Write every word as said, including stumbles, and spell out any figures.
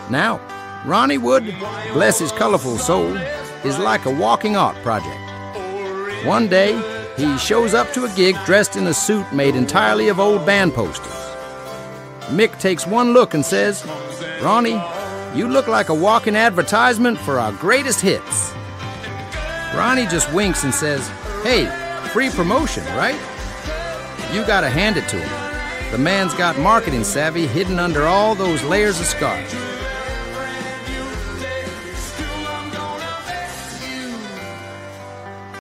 Now, Ronnie Wood, bless his colorful soul, is like a walking art project. One day, he shows up to a gig dressed in a suit made entirely of old band posters. Mick takes one look and says, "Ronnie, you look like a walking advertisement for our greatest hits." Ronnie just winks and says, "Hey, free promotion, right?" You gotta hand it to him. The man's got marketing savvy hidden under all those layers of scars.